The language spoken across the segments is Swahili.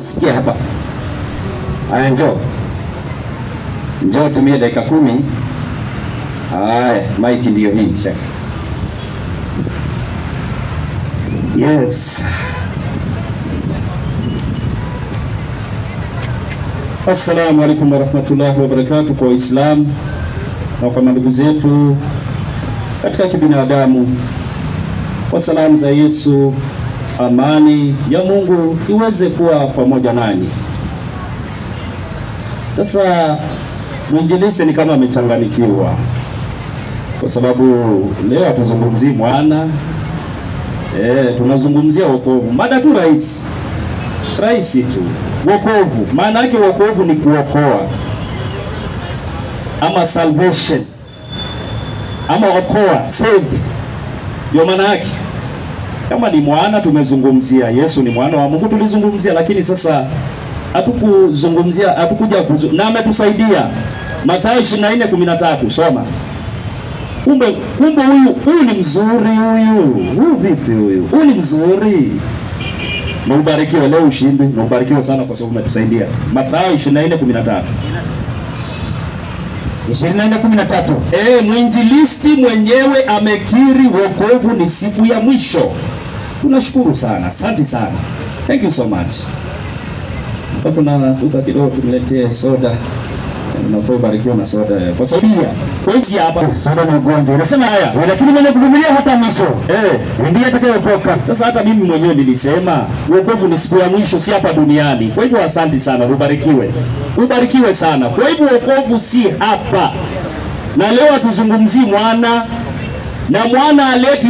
Sikia hapa. Aya, njoo tumie dakika 10. Haya, mic ndio hii shaka. Yes. Assalamu alaikum warahmatullahi wabarakatuh kwa Uislamu na kwa ndugu zetu katika kibinadamu. Kwa salamu za Yesu, amani ya Mungu iweze kuwa pamoja nanyi. Sasa mwinjilisti ni kama amechanganikiwa kwa sababu leo tuzungumzie mwana, tunazungumzia wokovu. Mada tu rahisi tu. Wokovu, maana yake wokovu ni kuokoa, ama salvation, ama okoa, save. Ndio maana yake. Kama ni mwana tumezungumzia, Yesu ni mwana wa Mungu tulizungumzia, lakini sasa hatukuzungumzia, hatukuja na ametusaidia. Mathayo 24:13 soma. Kumbe huyu ni mzuri huyu. Huyu vipi huyu? Huyu ni mzuri. Na ubarikiwe leo ushindi, na ubarikiwe sana kwa sababu umetusaidia. Mathayo 24:13. 24:13. Mwinjilisti mwenyewe amekiri wokovu ni siku ya mwisho. Tunashukuru sana. Asante sana. Thank you so much. Hapo na duka kidogo tumletee soda. Unafaa barikiwa na soda. Kwa sababu pointi hapa soda na ugonjwa. Unasema haya, lakini mwenye kuvumilia hata mwisho. Ndiye atakayeokoka. Sasa hata mimi mwenyewe nilisema wokovu ni siku ya mwisho, si hapa duniani. Kwa hivyo asante sana, ubarikiwe. Ubarikiwe sana. Kwa hivyo wokovu si hapa. Na leo tuzungumzie mwana, na mwana aleti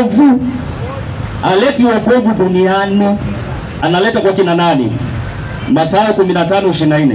wokovu duniani. Analeta kwa kina nani? Mathayo 15:24.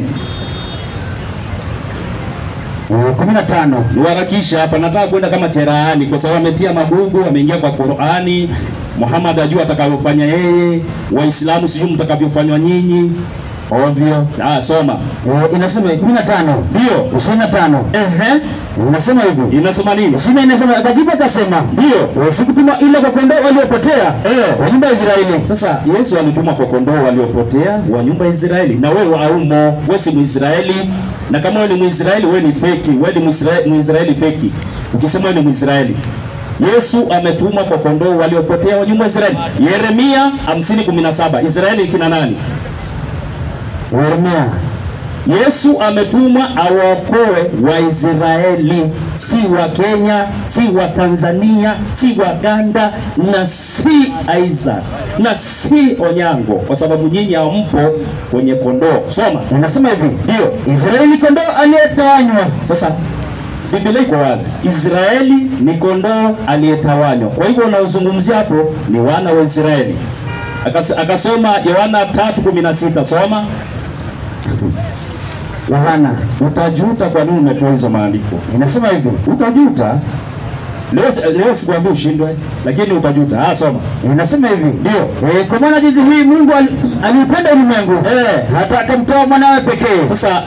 15. Niwarakisha hapa, nataka kwenda kama cherahani kwa sababu ametia magugu, ameingia kwa Qur'ani. Muhammad ajua atakayofanya yeye, Waislamu sijui mtakavyofanywa nyinyi. Ovyo. Soma. Inasema 15. Ndio, 25. Unasema hivi. Inasema nini? Inasema akajibu akasema, ndio, sikutuma ila kwa kondoo waliopotea wa nyumba ya Israeli. Sasa Yesu alituma kwa kondoo waliopotea wa nyumba ya Israeli. Na wewe haumo, wewe si Mwisraeli. Na kama wewe ni Mwisraeli, wewe ni feki. Wewe ni Mwisraeli feki. Ukisema wewe ni Mwisraeli. Yesu ametuma kwa kondoo waliopotea wa nyumba ya Israeli. Yeremia 50:17. Israeli kina nani? Yeremia. Yesu ametuma awaokoe Waisraeli, si wa Kenya, si wa Tanzania, si wa Uganda, na si Isaac, na si Onyango, kwa sababu nyinyi hampo kwenye kondoo. Soma. Inasema hivi, ndio, Israeli kondoo aliyetawanywa. Sasa Biblia iko wazi. Israeli ni kondoo aliyetawanywa. Kwa hivyo unaozungumzia hapo ni wana wa Israeli. Akasoma Yohana 3:16. Soma. Yohana, utajuta kwa nini umetoa hizo maandiko. Inasema hivi, utajuta. Leo sikwambia ushindwe, lakini utajuta. Soma. Inasema hivi, ndio, kwa maana jinsi hii Mungu alipenda ulimwengu hata akamtoa mwanawe pekee. Sasa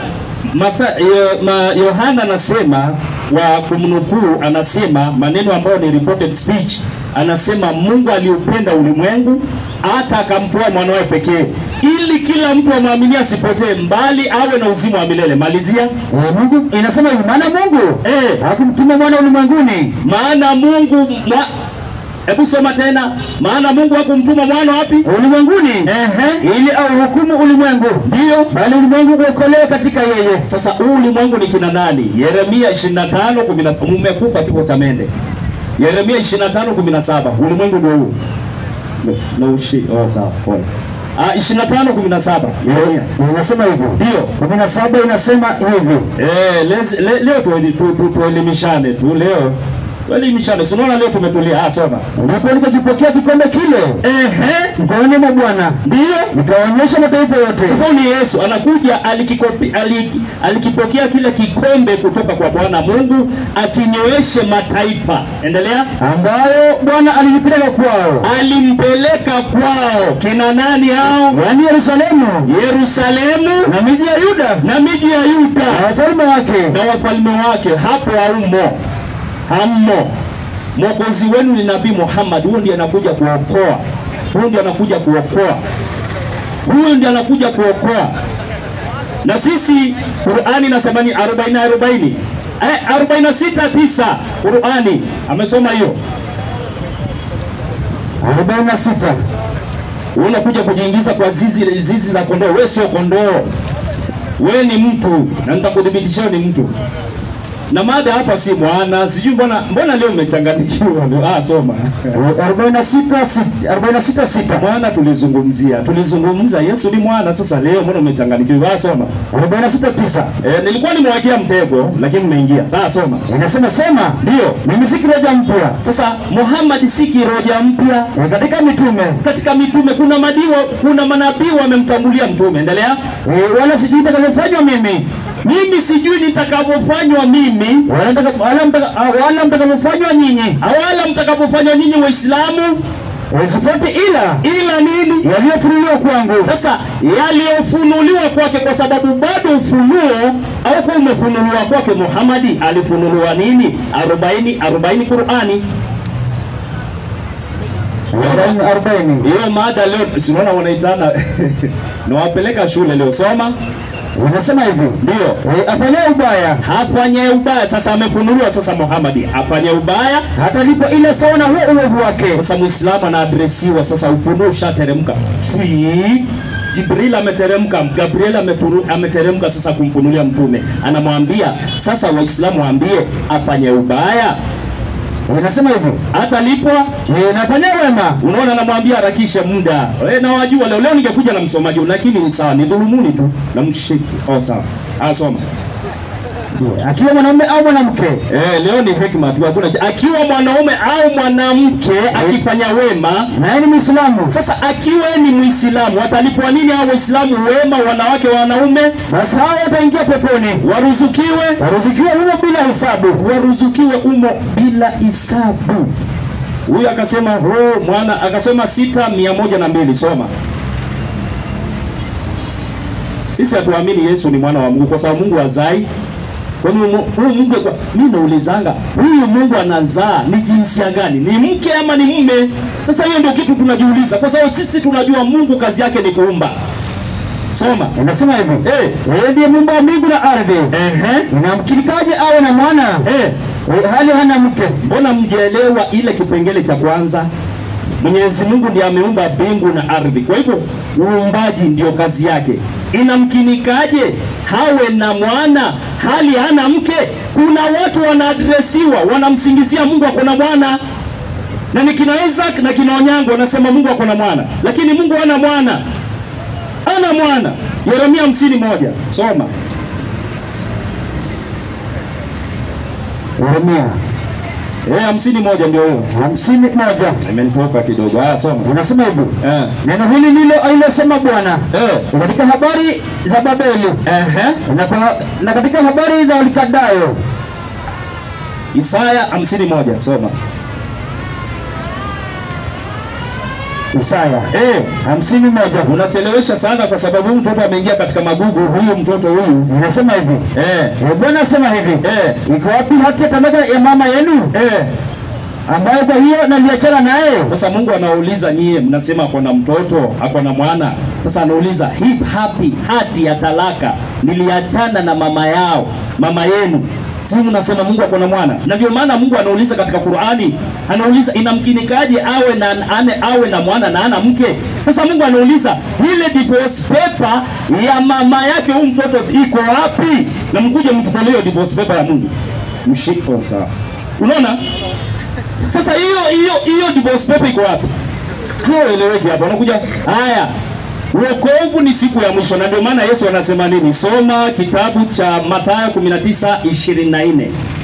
Yohana anasema, wa kumnukuu, anasema maneno ambayo ni reported speech. Anasema Mungu aliupenda ulimwengu hata akamtoa mwanawe pekee, ili kila mtu amwamini asipotee mbali awe na uzima wa milele. Malizia. Mungu inasema hivi, maana Mungu hakumtuma mwana ulimwenguni. Maana Mungu hebu soma tena. Maana Mungu hakumtuma mwana wapi? Ulimwenguni. Ili auhukumu ulimwengu. Ndio, bali ulimwengu uokolewe katika yeye. Sasa ulimwengu ni kina nani? Yeremia 25:17. Mmekufa kifo cha mende. Yeremia 25:17. Ulimwengu ndio huu. No shit. Sawa. Pole. 25:17. Yeremia. Inasema hivyo. Ndio. 17 inasema hivi. Leo tuelimishane tu leo. Tuelimishane. Unaona leo tumetulia. Soma. Ndipo nikajipokea kikombe kile. Mkononi mwa Bwana. Ndio. Nikaonyesha mataifa yote. Sasa ni Yesu anakuja alikipokea kile kikombe kutoka kwa Bwana Mungu akinyoeshe mataifa. Endelea. Ambayo Bwana alinipeleka kwao. Alimpeleka kwao. Kina nani hao? Yaani Yerusalemu. Na miji ya Yuda. Na wafalme wake. Hapo hammo. Mwokozi wenu ni Nabii Muhammad. Huyu ndiye anakuja kuokoa. Huyo ndiye anakuja kuokoa. Na sisi Qur'ani inasema ni 40 46:9 Qur'ani amesoma hiyo 46. Unakuja kujiingiza kwa zizi za kondoo. Wewe sio kondoo, wewe ni mtu, na nitakudhibitishia ni mtu. Na mada hapa si mwana, sijui mbona leo umechanganyikiwa leo. Soma 46:6. Mwana tulizungumza Yesu ni mwana, sasa leo mbona umechanganyikiwa? Soma 46:9. Nilikuwa nimewekea mtego lakini umeingia. Sasa soma. Inasema sema, ndio mimi si kiroja mpya. Sasa Muhammad si kiroja mpya. Katika mitume kuna manabii wamemtambulia mtume. Endelea. Wala sijui nitakavyofanywa mimi. Mimi sijui nitakavyofanywa mimi, wala mtakavyofanywa nyinyi, wala mtakavyofanywa nyinyi Waislamu. Usifuate ila nini? Yaliyofunuliwa kwangu. Sasa yaliyofunuliwa kwake, kwa sababu bado ufunuo au kwa umefunuliwa kwake. Muhammad alifunuliwa nini? 40 Qur'ani 40. Hiyo mada leo sinaona wanaitana na wapeleka shule leo. Soma. Unasema hivi, ndio afanye ubaya. Sasa amefunuliwa sasa Muhammad afanye ubaya, hata lipo ile sawa na huo uovu wake. Sasa Muislamu anaadresiwa sasa, ufunuo ushateremka. Jibril ameteremka, Gabriel ameteremka sasa kumfunulia mtume. Anamwambia sasa Waislamu waambie afanye ubaya. Unasema hivyo, hata lipwa nafanya wema. Unaona, anamwambia harakisha muda. Na wajua leo ningekuja na msomaji, lakini ni sawa, ni dhulumuni tu na mshiki. Sawa. Soma. Akiwa mwanaume au mwanamke. Leo ni hekima tu, hakuna akiwa mwanaume au mwanamke akifanya wema na yeye ni Muislamu. Sasa akiwa ni Muislamu watalipwa nini hao Waislamu wema, wanawake wanaume? Basi hao wataingia peponi, waruzukiwe humo bila hisabu. Huyu akasema mwana akasema 6:102. Soma. Sisi hatuamini Yesu ni mwana wa Mungu kwa sababu Mungu hazai. Kwa nini huyu Mungu mimi naulizanga, huyu Mungu anazaa ni jinsia gani? Ni mke ama ni mume? Sasa hiyo ndio kitu tunajiuliza, kwa sababu sisi tunajua Mungu kazi yake ni kuumba. Soma. Inasema hivi, yeye ndiye Muumba wa mbingu na ardhi. Inamkinikaje awe na mwana? Hali hana mke. Mbona mjielewa ile kipengele cha kwanza? Mwenyezi Mungu ndiye ameumba mbingu na ardhi. Kwa hivyo uumbaji ndio kazi yake. Inamkinikaje hawe na mwana hali hana mke? Kuna watu wanaadresiwa, wanamsingizia Mungu ako na mwana. Na ni kina Isaac na kina Onyango wanasema Mungu ako na mwana, lakini Mungu hana mwana. Ana mwana. Yeremia 50:1. Soma. Yeremia 50:1 ndio hiyo. 50:1. Imenitoka kidogo. Soma. Unasema hivyo. Neno hili ndilo alilosema Bwana. Katika habari za Babeli. Na katika habari za Walikadayo. Isaya 50:1. Soma. Isaya 50:1. Unachelewesha sana kwa sababu mtoto ameingia katika magugu. Huyu mtoto huyu inasema hivi. Bwana asema hivi. Iko wapi hati ya talaka ya mama yenu? Ambayo kwa hiyo naliachana naye. Sasa Mungu anauliza nyie mnasema ako na mtoto, ako na mwana. Sasa anauliza hati ya talaka niliachana na mama yenu. Sisi mnasema Mungu ako na mwana. Na ndio maana Mungu anauliza katika Qur'ani, anauliza inamkinikaje awe na mwana na ana mke? Sasa Mungu anauliza ile divorce paper ya mama yake huyu mtoto iko wapi? Na mkuje mtutolee divorce paper ya Mungu. Mshiko sawa. Unaona? Sasa hiyo divorce paper iko wapi? Haeleweki hapa. Unakuja haya. Wokovu ni siku ya mwisho, na ndio maana Yesu anasema nini? Soma kitabu cha Mathayo 19:24.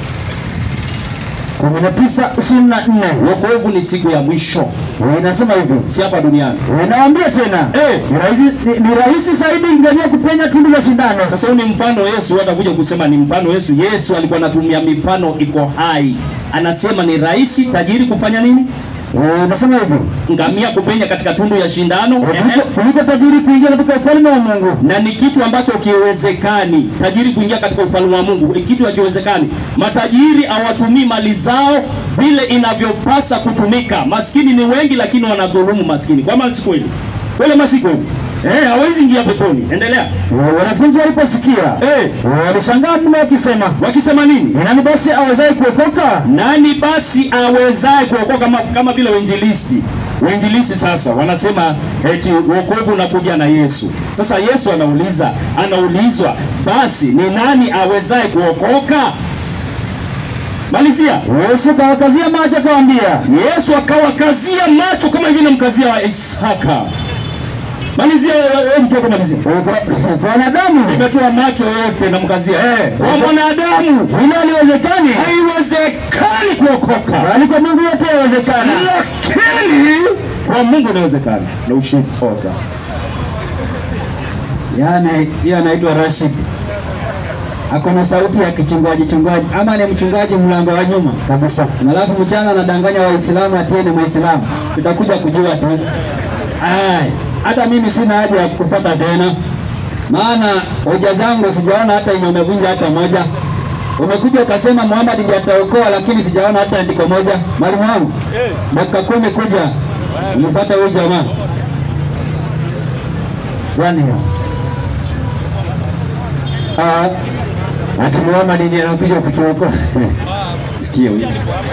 19:24. Wokovu ni siku ya mwisho. Inasema hivi, si hapa duniani. Naambia tena, ni rahisi zaidi ngamia kupenya tundu la sindano. Sasa ni mfano Yesu, atakuja kusema ni mfano Yesu. Yesu alikuwa anatumia mifano iko hai. Anasema ni rahisi tajiri kufanya nini? Nasema hivyo, ngamia kupenya katika tundu ya shindano kuliko tajiri kuingia katika ufalme wa Mungu. Na ni kitu ambacho kiwezekani. Tajiri kuingia katika ufalme wa Mungu ni kitu hakiwezekani. Matajiri hawatumii mali zao vile inavyopasa kutumika. Maskini ni wengi lakini wanadhulumu maskini. Kwa maana siku ile. Wale masiko hawezi ingia peponi. Endelea. Wanafunzi waliposikia walishangaa mno wakisema nini? Nani basi awezaye kuokoka? Nani basi awezaye kuokoka? Kama vile wainjilisti sasa wanasema eti wokovu unakuja na Yesu. Sasa Yesu anaulizwa basi ni nani awezaye kuokoka? Malizia. Yesu akawakazia macho akawaambia. Yesu akawakazia macho kama hivi namkazia Isaka. Malizia wewe mtoto, malizia. Kwa wanadamu nimetoa macho yote namkazia. Kwa mwanadamu hilo haliwezekani. Haiwezekani kuokoka. Bali kwa Mungu yote yawezekana. Lakini kwa Mungu inawezekana. Na ushinkoza. Yaani yeye anaitwa Rashid. Akona sauti ya kichungaji ama ni mchungaji mlango wa nyuma kabisa. Alafu mchana anadanganya Waislamu ati ni Muislamu. Tutakuja kujua tu. Hata mimi sina haja ya kufuata tena. Maana hoja zangu sijaona hata yenye umevunja hata moja. Umekuja ukasema Muhammad ndiye ataokoa, lakini sijaona hata andiko moja. Mwalimu wangu, dakika 10 kuja nifuate huyu jamaa. Gani hiyo? Ati Muhammad ndiye anakuja kutuokoa. Sikia huyu.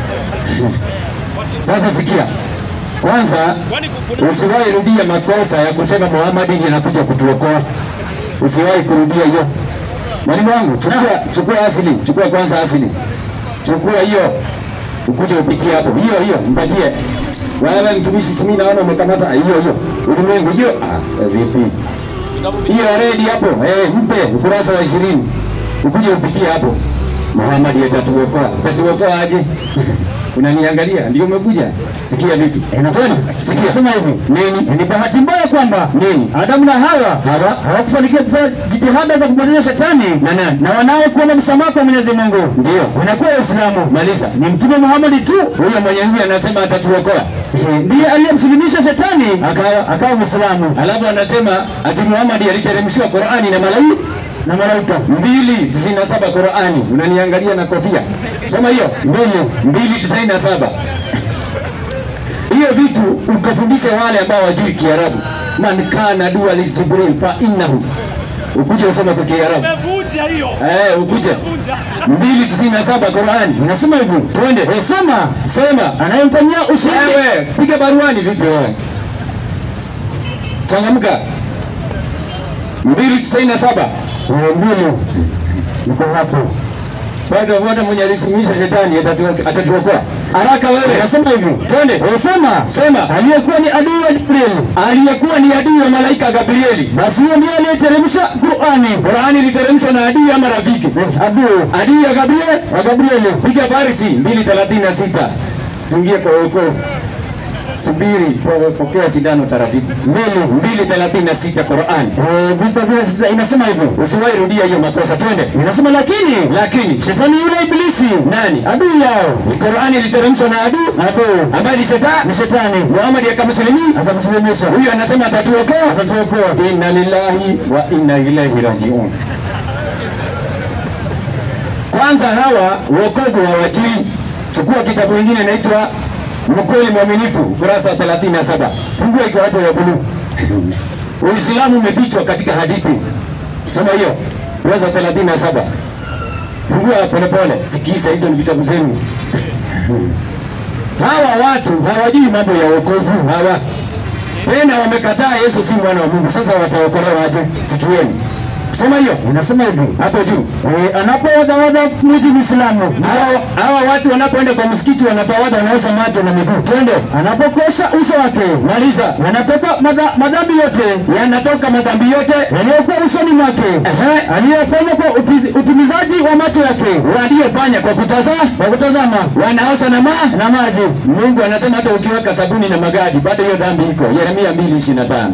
Sasa sikia. Kwanza usiwahi rudia makosa ya kusema Muhammad ndiye anakuja kutuokoa. Usiwahi kurudia hiyo. Mwalimu wangu, chukua asili, chukua kwanza asili. Chukua hiyo. Ukuje upitie hapo. Hiyo, mpatie. Wewe mtumishi, mimi naona umekamata hiyo. Ulimwengu hiyo. Vipi? Hiyo ready hapo. Mpe ukurasa wa 20. Ukuje upitie hapo. Muhammad atatuokoa. Atatuokoa aje? Unaniangalia ndio umekuja. Sikia vitu. Sikia sema hivi. Nini? Ni bahati mbaya kwamba nini? Adamu na Hawa hawakufanikiwa kufanya jitihada za kumwezesha shetani na wanawe kuona msamaha kwa Mwenyezi Mungu. Ndio. Unakuwa Uislamu. Maliza. Ni Mtume Muhammad tu huyo mwenyewe anasema atatuokoa. Ndiye aliyemsilimisha shetani akawa Muislamu. Alafu anasema ati Muhammad aliteremshiwa Qur'ani na malaika 2:97 Qur'ani. Unaniangalia na kofia. Sema hiyo 2:97. Hiyo vitu ukafundisha wale ambao wajui Kiarabu. Man kana dua li Jibril fa innahu. Ukuje usome kwa Kiarabu. Umevunja hiyo. Ukuje. 2:97 Qur'ani. Unasema hivyo. Twende. Sema. Anayemfanyia ushindi. Wewe piga baruani vipi wewe? Changamka. 2:97. Mbili. Niko hapo. Sasa wote mwenye alisimisha shetani atatuokoa. Haraka wewe. Nasema hivi. Twende. Sema. Aliyekuwa ni adui wa Jibril. Aliyekuwa ni adui wa malaika Gabrieli. Basi huyo ndiye aliyeteremsha Qur'ani. Qur'ani iliteremshwa na adui ama rafiki? Adui ya Gabrieli. Piga Farisi 2:36. Tuingie kwa wokovu. Subiri pokea sindano taratibu. 2:36 Qur'an. 2:36 inasema hivyo. Usiwahi rudia hiyo makosa. Twende. Inasema lakini shetani yule ibilisi nani? Adui yao. Qur'an iliteremshwa na adui ambaye ni shetani. Muhammad akamsilimisha. Huyu anasema atatuokoa. Inna lillahi wa inna ilaihi rajiun. Kwanza hawa wokovu hawajui. Chukua kitabu kingine inaitwa Mkweli Mwaminifu, kurasa 37. Fungua iko hapo ya buluu. Uislamu umefichwa katika hadithi. Soma hiyo. Kurasa 37. Fungua pole. Sikiza, hizo ni vitabu zenu. Hawa watu hawajui mambo ya wokovu. Tena wamekataa Yesu si mwana wa Mungu. Sasa wataokolewa aje? Sikieni. Soma hiyo. Inasema hivi hapo juu. Anapowadha mji Muislamu. Hawa watu wanapoenda kwa msikiti wanapowadha wanaosha macho na miguu. Twende. Anapokosha uso wake. Maliza. Yanatoka madhambi yote yaliyokuwa usoni mwake. Aliyofanya kwa utimizaji wa macho yake. Waliofanya kwa kutazama. Wanaosha na maji. Mungu anasema hata ukiweka sabuni na magadi bado hiyo dhambi iko. Yeremia 2:25.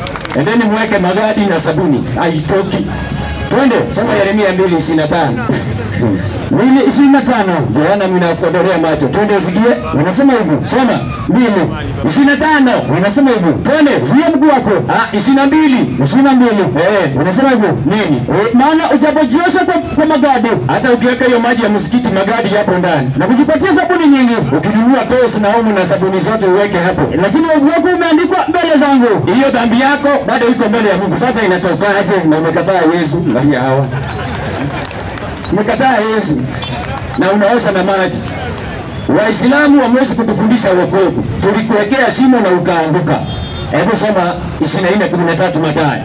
Endeni mweke magadi na sabuni. Haitoki. Twende. Soma Yeremia 2:25. Mbili 25. Jana mimi nakodolea macho. Twende usikie. Unasema hivyo. Soma. 2 25. Unasema hivyo. Twende zuia mguu wako. 22. 22. Unasema hivyo. Nini? Maana ujapojiosha kwa magadi, hata ukiweka hiyo maji ya msikiti magadi yapo ndani. Na kujipatia sabuni nyingi. Ukinunua tosi na omo na sabuni zote uweke hapo. Lakini ovu wako umeandikwa mbele zangu. Hiyo dhambi yako bado iko mbele ya Mungu. Sasa inatokaje na umekataa Yesu? Ndio hawa. Umekataa Yesu na unaosha na maji. Waislamu wameweza kutufundisha wokovu. Tulikuwekea shimo na ukaanguka. Hebu soma 24:13 Mathayo.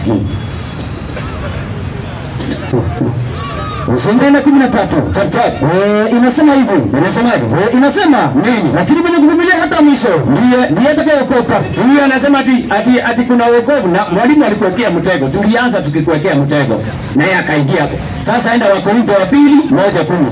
Usiende 13 chap. Inasema hivi. Inasemaje? Inasema nini? Lakini mwenye kuvumilia hata mwisho ndiye atakayeokoka. Sio anasema ati kuna wokovu na mwalimu alikuwekea mtego. Tulianza tukikuwekea mtego. Naye akaingia hapo. Sasa enda Wakorintho wa 2:1-10.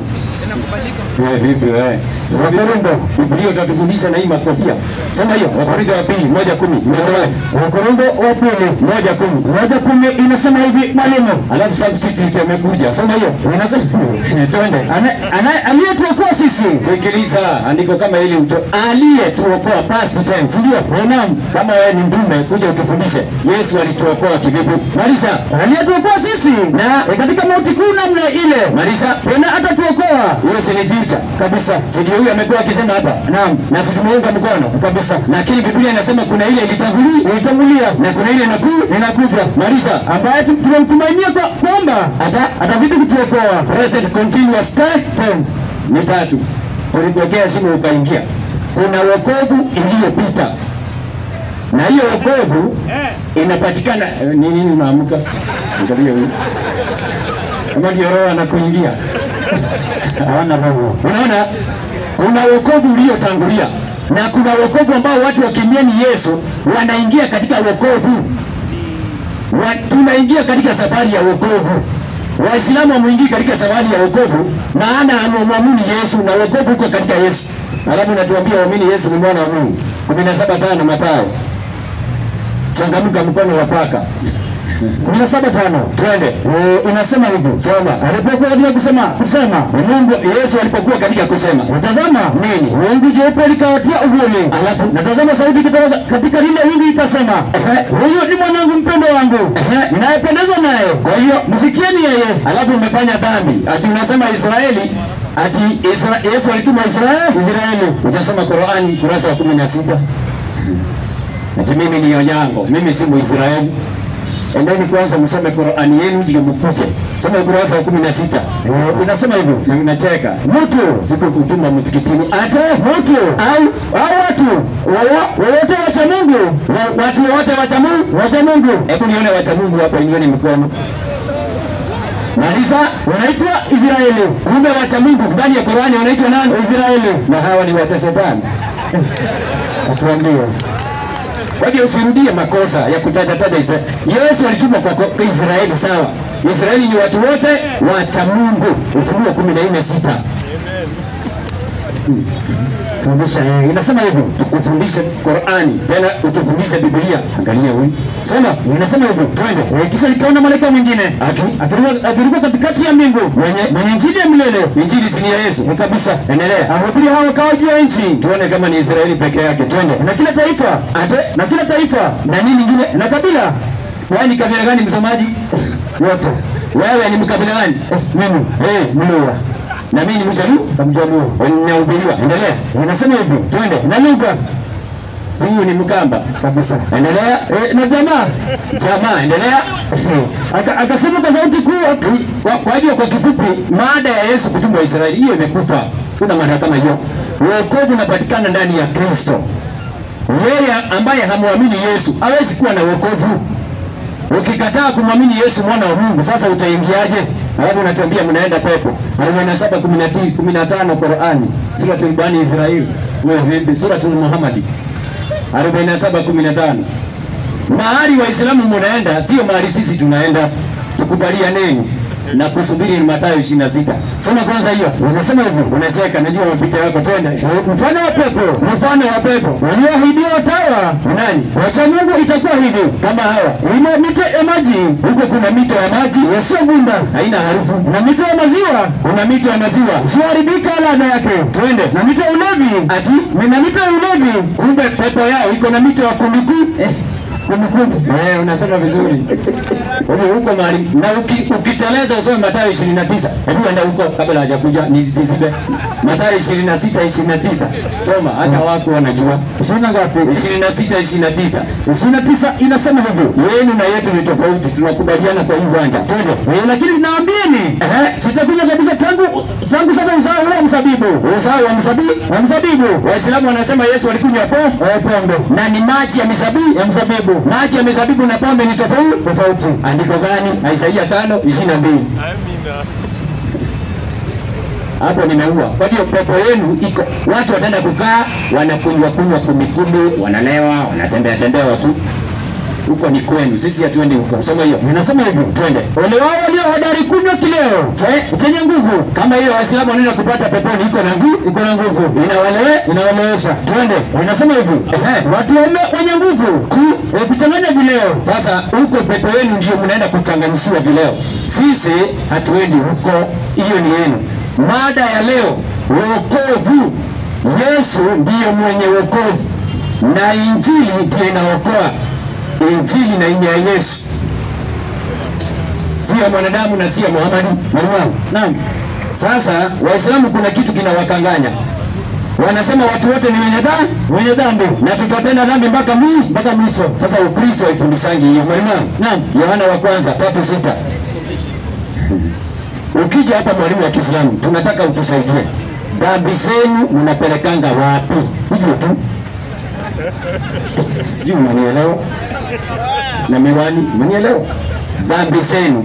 Vipi wewe? Wakorintho, Biblia utatufundisha na hii makofia. Sema hiyo, Wakorintho wa 2:1-10. Inasema Wakorintho wa 2:1-10. 1:10 inasema hivi mwalimu. Alafu substitute amekuja. Sema hiyo. Inasema twende. Aliyetuokoa sisi. Sikiliza, andiko kama hili aliyetuokoa past tense. Ndio. Naam, kama wewe ni ndume kuja utufundishe. Yesu alituokoa kivipi? Malisha. Aliyetuokoa sisi na katika mauti kuu namna ile. Malisha. Tena atatuokoa. Yesu ni future kabisa. Sio huyu amekuwa akisema hapa. Naam. Na situmuunga mkono kabisa. Lakini Biblia inasema kuna ile ilitangulia na kuna ile inakuja. Malisha. Ambaye tunamtumainia kwamba atazidi kutuokoa. Present continuous tense. Ni 3. Tulikuwekea shimo ukaingia. Kuna wokovu iliyopita. Na hiyo wokovu inapatikana nini unaamka? Angalia huyu. Kama ndio roho anakuingia. Hawana roho. Unaona? Kuna wokovu uliotangulia na kuna wokovu ambao watu wakimieni Yesu wanaingia katika wokovu. Tunaingia katika safari ya wokovu. Waislamu wamuingia katika safari ya wokovu maana anamwamini Yesu na wokovu uko katika Yesu. Alafu natuambia waamini Yesu ni mwana wa Mungu. 17:5 Mathayo. Changamka mkono wa paka. 17:5. Twende. Inasema hivyo. Soma. Alipokuwa katika kusema Mungu Yesu alipokuwa katika kusema. Tazama nini? Wingu jeupe likawatia uvuli. Alafu natazama sauti kutoka katika lile wingu ikasema, huyu ni mwanangu mpendwa wangu. Ninayependezwa naye. Kwa hiyo msikieni yeye. Alafu umefanya dhambi. Ati unasema Israeli ati Yesu alituma Israeli. Utasoma Qur'ani kurasa wa 16. Ati mimi ni Onyango. Mimi si Muisraeli. Endeni kwanza msome Qur'ani yenu ndio mkuje. Soma kurasa wa 16. Inasema hivyo. Na ninacheka. Mtu sikukutuma msikitini. Ate mtu au watu wote wacha Mungu. Watu wote wacha Mungu. Hebu nione wacha Mungu hapa, nione mikono. Maliza, wanaitwa Israeli. Kumbe wacha Mungu ndani ya Qur'ani wanaitwa nani? Israeli. Na hawa ni wacha shetani. Atuambie. Waje usirudie makosa ya kutaja Israeli. Yesu alituma kwa Israeli, sawa. Israeli ni watu wote wacha Mungu. Ufunuo 14:6. Fundisha inasema hivyo, tukufundishe Qur'ani, tena utufundishe Biblia. Angalia huyu. Sema, inasema hivyo. Twende. Kisha nikaona malaika mwingine akiruka katikati ya mbingu mwenye injili ya milele. Injili si ya Yesu. Kabisa. Endelea. Ahubiri hao wakao juu ya nchi. Tuone kama ni Israeli peke yake. Twende. Na kila taifa. Na kila taifa. Na nini nyingine? Na kabila. Wewe ni kabila gani msomaji? Wote. Wewe ni mkabila gani? Mimi. Mluya. Na mimi ni Mjaluo. Ninahubiriwa. Endelea. Inasema hivi. Twende. Na lugha. Sio ni Mkamba kabisa. Endelea. Na jamaa. Endelea. Akasema kwa sauti kuu. Kwa hiyo kwa kifupi, maada ya Yesu kutumwa Israeli hiyo imekufa. Kuna maana kama hiyo. Wokovu unapatikana ndani ya Kristo. Yeye ambaye hamwamini Yesu hawezi kuwa na wokovu. Ukikataa kumwamini Yesu mwana wa Mungu, sasa utaingiaje? Alafu unatuambia mnaenda pepo. 47:15 Qur'ani. Suratul Bani Israil. Wewe vipi? Suratul Muhammad. 47:15. Mahali Waislamu mnaenda sio mahali sisi tunaenda. Tukubalianeni. na kusubiri ni Mathayo 26. Soma kwanza hiyo. Unasema hivyo. Unacheka, najua mapita yako twende. Mfano wa pepo, mfano wa pepo. Walioahidiwa watawa nani? Wacha Mungu itakuwa hivi kama hawa. Ina mito ya maji, huko kuna mito ya maji yasiyovunda, haina harufu. Na mito ya maziwa, kuna mito ya maziwa isiyoharibika ladha yake. Twende. Na mito ya ulevi, ati na mito ya ulevi, kumbe pepo yao iko na mito ya kumbuku. Kumbukumbu. Unasema vizuri. Huko mahali na ukiteleza usome Mathayo 29. Hebu enda huko kabla hajakuja nizitizibe. Mathayo 26:29. Soma hata wako wanajua. Soma ngapi? 26:29. 29 inasema hivyo. Yenu na yetu ni tofauti. Tunakubaliana kwa hii uwanja. Twende. Lakini naambieni, sitakuja kabisa tangu sasa uzao wa mzabibu. Uzao wa mzabibu? Wa mzabibu. Waislamu wanasema Yesu alikunywa pombe. Na ni maji ya mizabibu, ya mzabibu. Maji ya mizabibu na pombe ni tofauti. Andiko gani? Isaia 5:22. Amina. Hapo nimeua. Kwa hiyo pepo yenu iko. Watu wataenda kukaa, wanakunywa kumikubi, wanalewa, wanatembea tu. Huko ni kwenu. Sisi hatuendi huko. Soma hiyo. Ninasema hivyo. Twende. Wale wao walio hodari kunywa kileo chenye nguvu. Kama hiyo Waislamu wanaenda kupata peponi iko na nguvu. Inawalewesha. Twende. Ninasema hivyo. Watu wenye nguvu kuchanganya vileo. Sasa huko pepo yenu ndio mnaenda kuchanganyishia vileo. Sisi hatuendi huko. Hiyo ni yenu. Mada ya leo, wokovu. Yesu ndiyo mwenye wokovu. Na injili ndiyo inaokoa. Injili na ina ya Yesu. Sio mwanadamu na sio Muhammad. Naam. Sasa Waislamu kuna kitu kinawakanganya. Wanasema watu wote ni wenye dhambi na tutatenda dhambi mpaka mwisho. Sasa Ukristo haifundishangi hiyo. Naam. Yohana wa kwanza 3:6. Ukija hapa mwalimu wa Kiislamu, tunataka utusaidie. Dhambi zenu mnapelekanga wapi? Hivyo tu. Sijui mnanielewa? Na miwani, mnanielewa? Dhambi zenu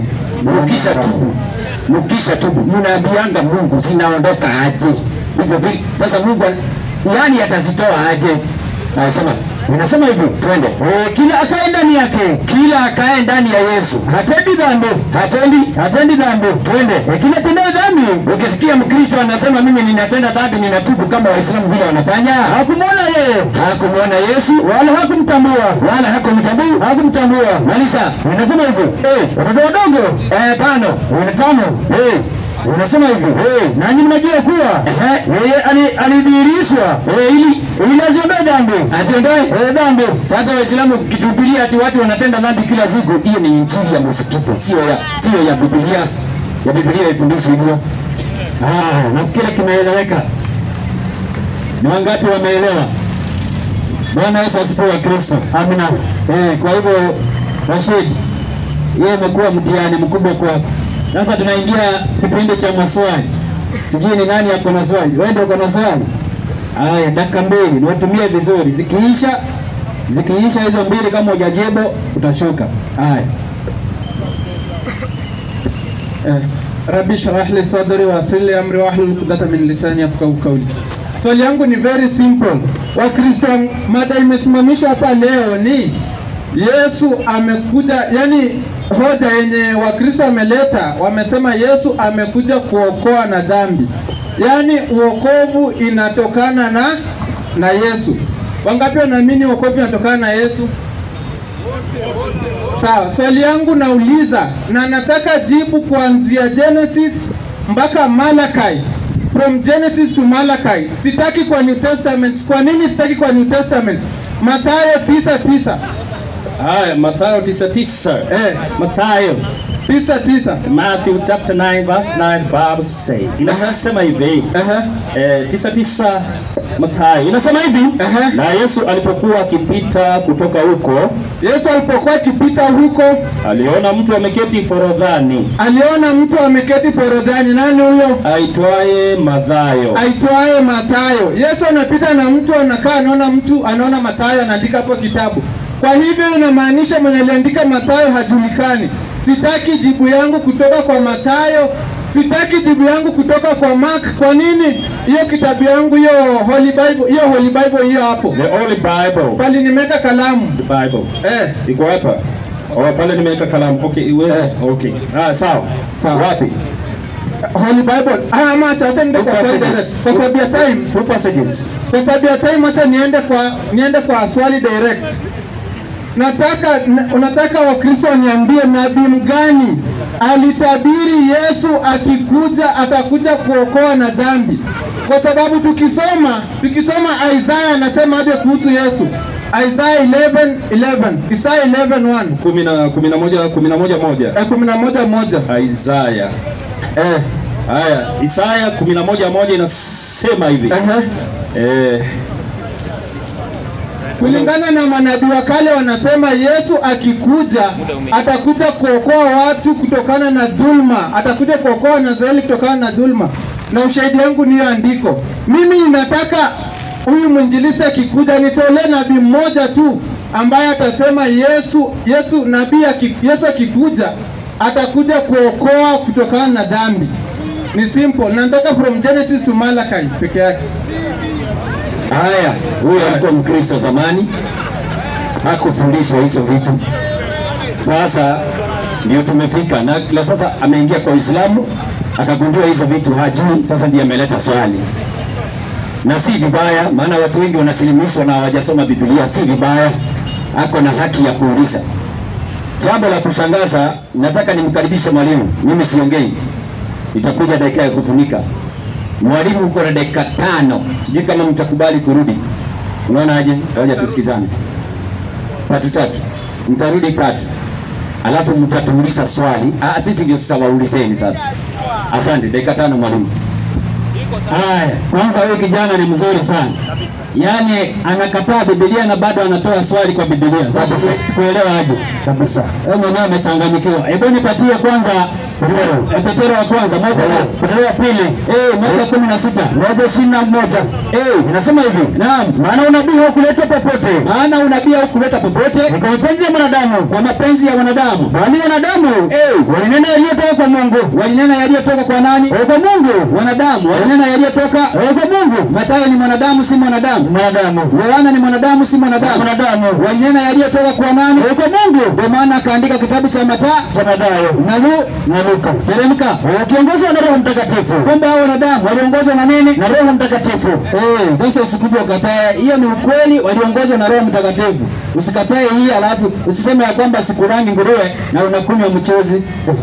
mkisha tubu mnaambianga Mungu zinaondoka aje? Hivyo vile. Sasa Mungu yani atazitoa aje? Ninasema hivyo. Twende. Kila akae ndani yake, kila akae ndani ya Yesu hatendi dhambi. Twende. Kila tenda dhambi. Ukisikia Mkristo anasema mimi ninatenda dhambi, ninatubu kama Waislamu vile wanafanya, hakumwona Yesu wala hakumtambua. Malisa. Ninasema hivyo. Watoto wadogo 5. Unasema hivyo. Nanyi mnajua kuwa yeye alidhihirishwa ili aziondoe dhambi. Sasa Waislamu kitubilia ati watu wanatenda dhambi kila siku, hiyo ni injili ya msikiti, sio ya Biblia. Ya Biblia ifundishi hivyo. Nafikiri kimeeleweka. Ni wangapi wameelewa? Bwana Yesu asifiwe wa Kristo. Amina. Kwa hivyo Rashid, yeye amekuwa mtihani mkubwa kwako. Sasa tunaingia kipindi cha maswali. Sijui ni nani hapo na swali. Wewe ndio uko na swali? Haya, dakika 2 niwatumie vizuri. Zikiisha hizo 2 kama hujajibu utashuka. Haya. Rabbi shrah li sadri wa yassir li amri wahlul 'uqdatam min lisani yafqahu qawli. Swali yangu ni very simple. Wakristo, mada imesimamishwa hapa leo ni Yesu amekuja, yani hoja yenye Wakristo wameleta, wamesema Yesu amekuja kuokoa na dhambi. Yani uokovu inatokana na Yesu. Wangapi wanaamini uokovu inatokana na Yesu? Sawa, swali yangu nauliza na nataka jibu kuanzia Genesis mpaka Malachi. From Genesis to Malachi. Sitaki kwa New Testament. Kwa nini sitaki kwa New Testament? Mathayo 9:9. Haya, Mathayo 9:9. Mathayo 9:9. Matthew chapter 9 verse 9 Bible say. Inasema hivi. 9:9 Mathayo. Inasema hivi. Na Yesu alipokuwa akipita kutoka huko, aliona mtu ameketi forodhani. Nani huyo? Aitwaye Mathayo. Yesu anapita na mtu anakaa, anaona Mathayo anaandika hapo kitabu. Kwa hivyo inamaanisha mwenye aliandika Mathayo hajulikani. Sitaki jibu yangu kutoka kwa Mathayo, sitaki jibu yangu kutoka kwa Mark. Kwa nini? Hiyo kitabu yangu, hiyo Holy Bible hiyo hapo. The Holy Bible. Bali nimeka kalamu. The Bible. Iko hapa. pale nimeweka kalamu. Okay, iweze. Okay. Sawa. Wapi? Holy Bible. Ama acha ndio kwa sababu ya time. 2 passages. Kwa sababu ya time acha niende kwa swali direct. Unataka Wakristo niambie nabii mgani alitabiri Yesu akikuja atakuja kuokoa na dhambi? Kwa sababu tukisoma Isaiah anasema aje kuhusu Yesu. Isaiah 11:11. Isaiah 11:1. 11:1. Isaiah. Haya, Isaiah 11:1 inasema hivi. Kulingana na manabii wa kale wanasema Yesu akikuja atakuja kuokoa watu kutokana na dhulma, atakuja kuokoa Nazareti kutokana na dhulma. Na ushahidi wangu ni andiko. Mimi ninataka huyu mwinjilisti akikuja nitolee nabii mmoja tu ambaye atasema Yesu akikuja atakuja kuokoa kutokana na dhambi. Ni simple. Nataka from Genesis to Malachi peke yake. Haya, huyu alikuwa Mkristo zamani, hakufundishwa hizo vitu. Sasa ndio tumefika na sasa ameingia kwa Uislamu, akagundua hizo vitu hajui, sasa ndiye ameleta swali. Na si vibaya, maana watu wengi wanasilimishwa na hawajasoma Biblia, si vibaya. Ako na haki ya kuuliza. Jambo la kushangaza, nataka nimkaribishe mwalimu. Mimi siongei. Itakuja dakika ya kufunika. Mwalimu uko na dakika 5. Sijui kama mtakubali kurudi. Unaona aje? Ngoja tusikizane. 3. Mtarudi 3. Alafu mtatuuliza swali. Sisi ndio tutawaulizeni sasa. Asante, dakika 5 mwalimu. Haya, kwanza huyu kijana ni mzuri sana. Yaani anakataa Biblia na bado anatoa swali kwa Biblia. Sasa kuelewa aje? Kabisa. Wewe mwenyewe umechanganyikiwa. Hebu nipatie kwanza Petero wa kwanza, Petero wa pili, moja 16, moja 21. Inasema hivi. Naam, maana unabii haukuleta popote. Maana unabii haukuleta popote. Ni kwa mapenzi ya wanadamu, kwa mapenzi ya wanadamu. Bali wanadamu, walinena yaliyotoka kwa Mungu. Walinena yaliyotoka kwa nani? Kwa Mungu. Wanadamu walinena yaliyotoka kwa Mungu. Mathayo ni mwanadamu si mwanadamu. Mwanadamu. Yohana ni mwanadamu si mwanadamu. Mwanadamu. Walinena yaliyotoka kwa nani? Kwa Mungu. Kwa maana akaandika kitabu cha Mathayo na Luka. Teremka. Wakiongozwa na Roho Mtakatifu. Kumbe hao wanadamu waliongozwa na nini? Na Roho Mtakatifu. Sasa usikuje ukatae. Hiyo ni ukweli, waliongozwa na Roho Mtakatifu. Usikatae hii alafu usiseme ya kwamba sikurangi nguruwe na unakunywa mchozi.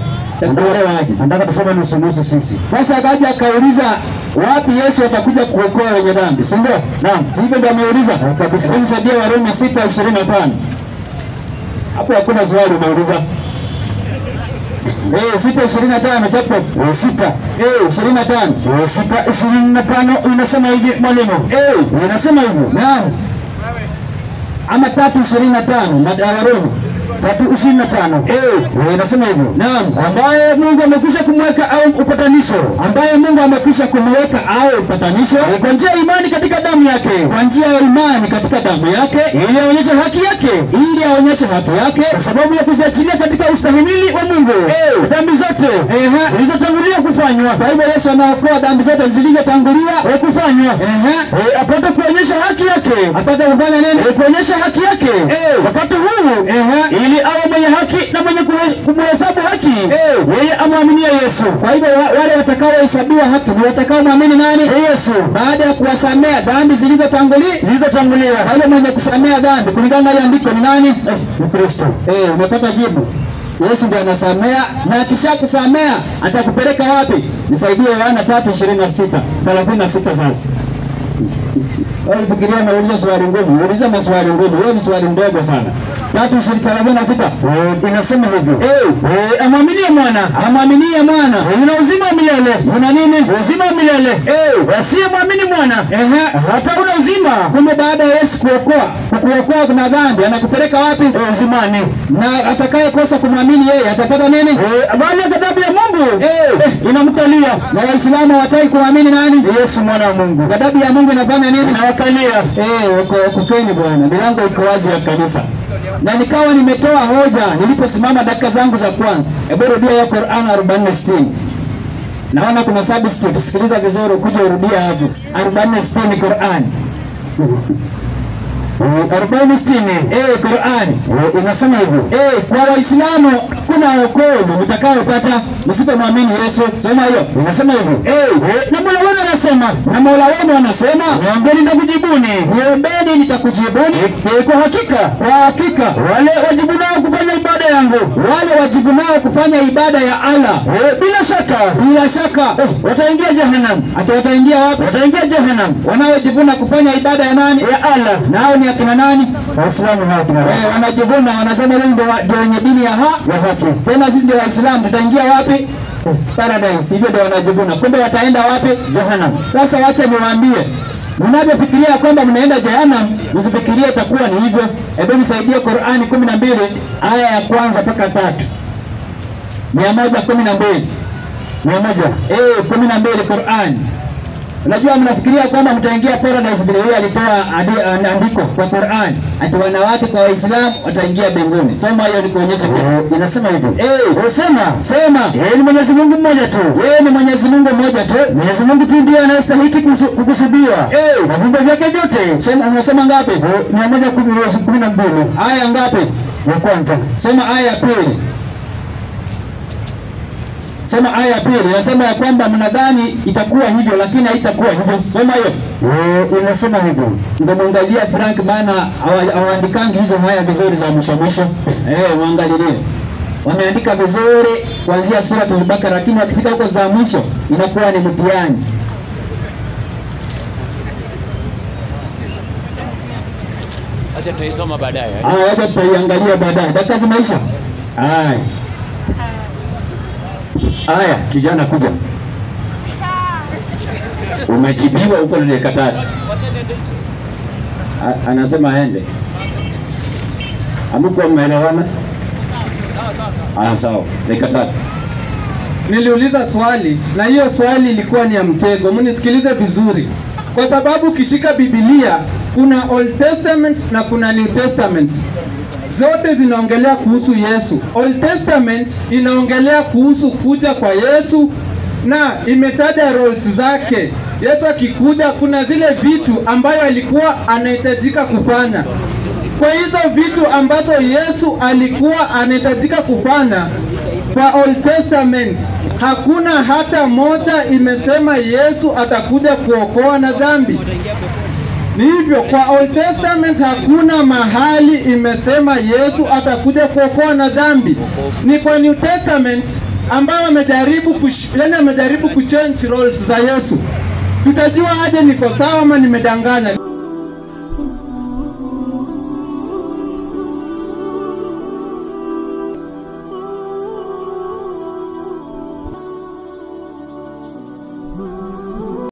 Nataka tuseme nusu sisi. Sasa akaja akauliza wapi Yesu atakuja kuokoa wenye dhambi, si ndio? Naam, si hivyo ndio ameuliza kabisa. Hebu msaidie Warumi 6:25. Hapo hakuna swali umeuliza. 6:25 chapter 6. 25. 6:25 inasema hivi mwalimu. Inasema hivi. Naam. Ama 3:25 Warumi 3:25. Inasema hivyo. Naam, ambaye Mungu amekwisha kumweka au upatanisho. Ambaye Mungu amekwisha kumweka au upatanisho kwa njia ya imani katika damu yake. Kwa njia ya imani katika damu yake ili aonyeshe haki yake. Ili aonyeshe haki yake kwa sababu ya kuziachilia katika ustahimili wa Mungu. Dhambi zote zilizotangulia kufanywa. Kwa hivyo Yesu anaokoa dhambi zote zilizotangulia kufanywa. Apate kuonyesha haki yake. Apate kufanya nini? Kuonyesha haki yake. Wakati huu ili awe mwenye haki na mwenye kumhesabu haki yeye amwaminie Yesu. Kwa hivyo wale watakaohesabiwa haki ni watakaomwamini nani? Yesu. Baada ya kuwasamea dhambi zilizotangulia. Wale mwenye kusamea dhambi kulingana na andiko ni nani? Kristo. Umepata jibu. Yesu ndiye anasamea na akishakusamea atakupeleka wapi? Nisaidie Yohana 3:26. 36 sasa. Wewe fikiria nauliza swali ngumu, uliza maswali ngumu. Wewe ni swali ndogo sana. 3:36 inasema hivyo. Amwaminie mwana una uzima milele. Una nini? Uzima milele. Asiyemwamini mwana hata una uzima. Kumbe baada ya Yesu kukuokoa na dhambi anakupeleka wapi? Uzimani. Na atakayekosa kumwamini yeye atapata nini? Bali ghadhabu ya Mungu inamkalia. Na Waislamu hawataki kuamini nani? Yesu mwana wa Mungu. Ghadhabu ya Mungu inafanya nini? Inawakalia. Ukeni bwana. Milango iko wazi ya kanisa. Na nikawa nimetoa hoja niliposimama dakika zangu za kwanza. Hebu rudia ya Qur'an 40:60. Naona kuna substitute. Sikiliza vizuri ukuje urudia hapo. 40:60 Qur'an. 40-60. Qur'ani inasema hivyo. Kwa Waislamu kuna wokovu mtakaopata msipomwamini Yesu. Sema hiyo. Inasema hivyo. Na Mola wenu anasema, na Mola wenu anasema, niombeeni nitakujibuni. Niombeeni nitakujibuni. Kwa hakika wale wajibunao kufanya ibada yangu, wale wajibunao kufanya ibada ya Allah, bila shaka wataingia jehanamu. Wataingia wapi? Wataingia jehanamu. Wanaojivuna kufanya ibada ya nani? Ya Allah. Nao ni akina nani? Waislamu hao. Wanajivuna, wanasema leo ndio wenye dini ya haki. Tena sisi ndio Waislamu, tutaingia wapi? Paradise. Hivyo ndio wanajivuna. Kumbe wataenda wapi? Jehanamu. Sasa wacha niwaambie, mnapofikiria kwamba mnaenda jehanamu, msifikirie itakuwa ni hivyo. Hebu nisaidie Qur'ani 12 aya ya kwanza mpaka 3. 112. 12 Qur'ani. Unajua mnafikiria kwamba mtaingia paradise vile yeye alitoa andiko kwa Qur'an. Ati wanawake kwa Waislamu wataingia mbinguni. Soma hiyo nikuonyeshe. Inasema hivyo. Sema. Yeye ni Mwenyezi Mungu mmoja tu. Mwenyezi Mungu tu ndiye anayestahili kukusudiwa. Na viumbe vyake vyote. Sema, unasema ngapi? 112. Aya ngapi? Ya kwanza. Sema aya ya pili. Sema aya ya pili. Inasema ya kwamba mnadhani itakuwa hivyo lakini haitakuwa hivyo. Soma hiyo. Inasema hivyo. Ndio muangalia Frank, maana hawaandikangi hizo haya vizuri za mwisho. Muangalie. Wameandika vizuri kuanzia sura Al-Baqara, lakini wakifika huko za mwisho inakuwa ni mtihani. Acha tuisoma baadaye. Acha tutaiangalia baadaye. Dakika zimeisha. Aya, kijana kuja. Umejibiwa huko na dakika 3. Anasema aende. Amko mmeelewana? Sawa. Dakika 3. Niliuliza swali na hiyo swali ilikuwa ni ya mtego. Mnisikilize vizuri. Kwa sababu ukishika Biblia kuna Old Testament na kuna New Testament. Zote zinaongelea kuhusu Yesu. Old Testament inaongelea kuhusu kuja kwa Yesu na imetaja roles zake. Yesu akikuja kuna zile vitu ambayo alikuwa anahitajika kufanya. Kwa hizo vitu ambazo Yesu alikuwa anahitajika kufanya kwa Old Testament, hakuna hata moja imesema Yesu atakuja kuokoa na dhambi. Ni hivyo, kwa Old Testament hakuna mahali imesema Yesu atakuja kuokoa na dhambi. Ni kwa New Testament ambao amejaribu kuchange roles za Yesu. Tutajua aje niko sawa ama nimedanganya.